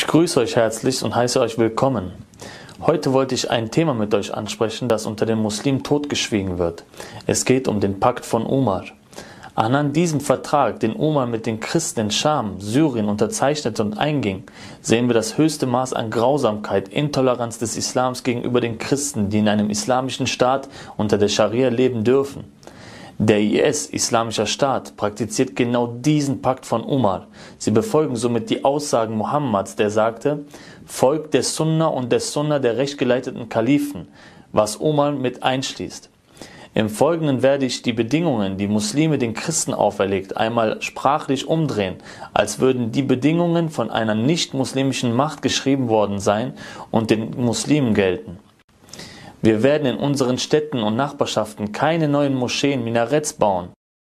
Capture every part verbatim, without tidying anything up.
Ich grüße euch herzlich und heiße euch willkommen. Heute wollte ich ein Thema mit euch ansprechen, das unter den Muslimen totgeschwiegen wird. Es geht um den Pakt von Umar. Anhand diesem Vertrag, den Umar mit den Christen in Scham, Syrien unterzeichnete und einging, sehen wir das höchste Maß an Grausamkeit, Intoleranz des Islams gegenüber den Christen, die in einem islamischen Staat unter der Scharia leben dürfen. Der I S, Islamischer Staat, praktiziert genau diesen Pakt von Umar. Sie befolgen somit die Aussagen Mohammeds, der sagte: Folgt der Sunna und der Sunna der rechtgeleiteten Kalifen, was Umar mit einschließt. Im Folgenden werde ich die Bedingungen, die Muslime den Christen auferlegt, einmal sprachlich umdrehen, als würden die Bedingungen von einer nicht-muslimischen Macht geschrieben worden sein und den Muslimen gelten. Wir werden in unseren Städten und Nachbarschaften keine neuen Moscheen, Minaretts bauen.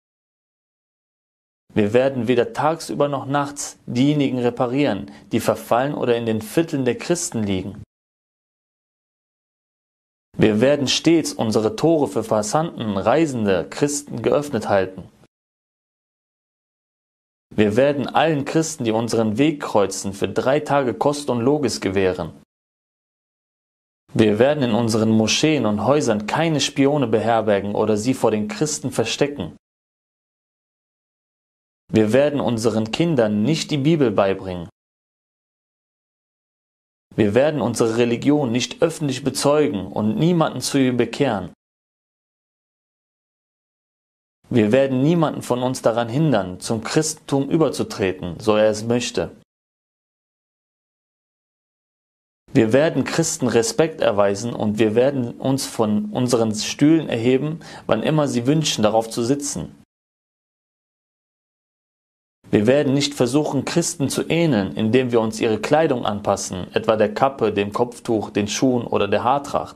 Wir werden weder tagsüber noch nachts diejenigen reparieren, die verfallen oder in den Vierteln der Christen liegen. Wir werden stets unsere Tore für Passanten, Reisende, Christen geöffnet halten. Wir werden allen Christen, die unseren Weg kreuzen, für drei Tage Kost und Logis gewähren. Wir werden in unseren Moscheen und Häusern keine Spione beherbergen oder sie vor den Christen verstecken. Wir werden unseren Kindern nicht die Bibel beibringen. Wir werden unsere Religion nicht öffentlich bezeugen und niemanden zu ihr bekehren. Wir werden niemanden von uns daran hindern, zum Christentum überzutreten, so er es möchte. Wir werden Christen Respekt erweisen und wir werden uns von unseren Stühlen erheben, wann immer sie wünschen, darauf zu sitzen. Wir werden nicht versuchen, Christen zu ähneln, indem wir uns ihre Kleidung anpassen, etwa der Kappe, dem Kopftuch, den Schuhen oder der Haartracht.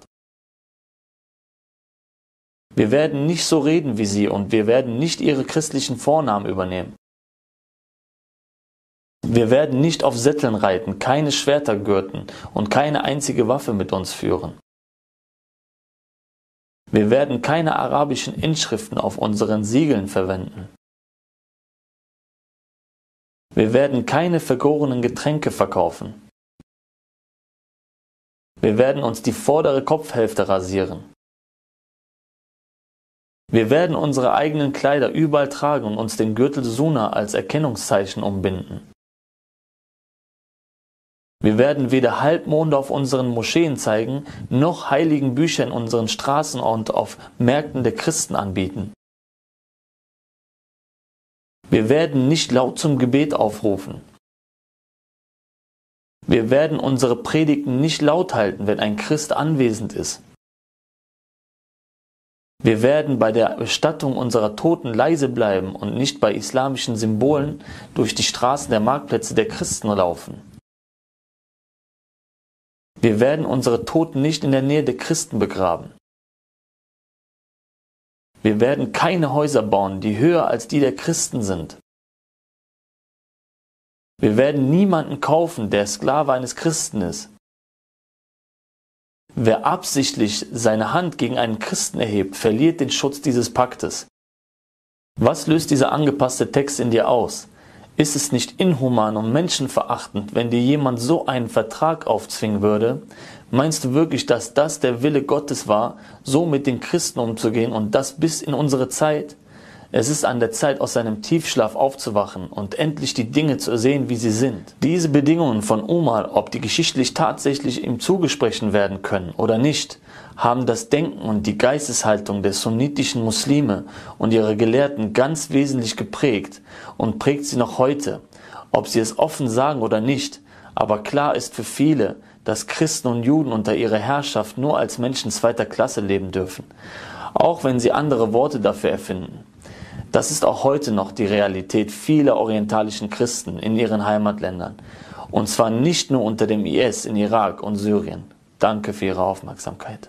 Wir werden nicht so reden wie sie und wir werden nicht ihre christlichen Vornamen übernehmen. Wir werden nicht auf Sätteln reiten, keine Schwerter gürten und keine einzige Waffe mit uns führen. Wir werden keine arabischen Inschriften auf unseren Siegeln verwenden. Wir werden keine vergorenen Getränke verkaufen. Wir werden uns die vordere Kopfhälfte rasieren. Wir werden unsere eigenen Kleider überall tragen und uns den Gürtel Sunna als Erkennungszeichen umbinden. Wir werden weder Halbmonde auf unseren Moscheen zeigen, noch heiligen Bücher in unseren Straßen und auf Märkten der Christen anbieten. Wir werden nicht laut zum Gebet aufrufen. Wir werden unsere Predigten nicht laut halten, wenn ein Christ anwesend ist. Wir werden bei der Bestattung unserer Toten leise bleiben und nicht bei islamischen Symbolen durch die Straßen der Marktplätze der Christen laufen. Wir werden unsere Toten nicht in der Nähe der Christen begraben. Wir werden keine Häuser bauen, die höher als die der Christen sind. Wir werden niemanden kaufen, der Sklave eines Christen ist. Wer absichtlich seine Hand gegen einen Christen erhebt, verliert den Schutz dieses Paktes. Was löst dieser angepasste Text in dir aus? Ist es nicht inhuman und menschenverachtend, wenn dir jemand so einen Vertrag aufzwingen würde? Meinst du wirklich, dass das der Wille Gottes war, so mit den Christen umzugehen und das bis in unsere Zeit? Es ist an der Zeit, aus seinem Tiefschlaf aufzuwachen und endlich die Dinge zu sehen, wie sie sind. Diese Bedingungen von Umar, ob die geschichtlich tatsächlich ihm zugesprochen werden können oder nicht, haben das Denken und die Geisteshaltung der sunnitischen Muslime und ihrer Gelehrten ganz wesentlich geprägt und prägt sie noch heute, ob sie es offen sagen oder nicht. Aber klar ist für viele, dass Christen und Juden unter ihrer Herrschaft nur als Menschen zweiter Klasse leben dürfen, auch wenn sie andere Worte dafür erfinden. Das ist auch heute noch die Realität vieler orientalischen Christen in ihren Heimatländern. Und zwar nicht nur unter dem I S in Irak und Syrien. Danke für Ihre Aufmerksamkeit.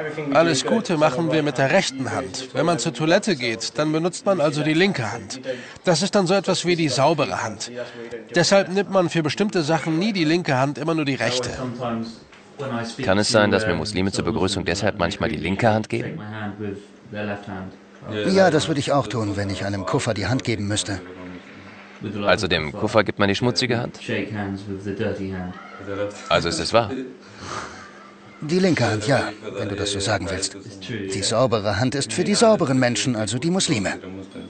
Alles Gute machen wir mit der rechten Hand. Wenn man zur Toilette geht, dann benutzt man also die linke Hand. Das ist dann so etwas wie die saubere Hand. Deshalb nimmt man für bestimmte Sachen nie die linke Hand, immer nur die rechte. Kann es sein, dass mir Muslime zur Begrüßung deshalb manchmal die linke Hand geben? Ja, das würde ich auch tun, wenn ich einem Kuffer die Hand geben müsste. Also dem Kuffer gibt man die schmutzige Hand? Also ist es wahr? Die linke Hand, ja, wenn du das so sagen willst. Die saubere Hand ist für die sauberen Menschen, also die Muslime.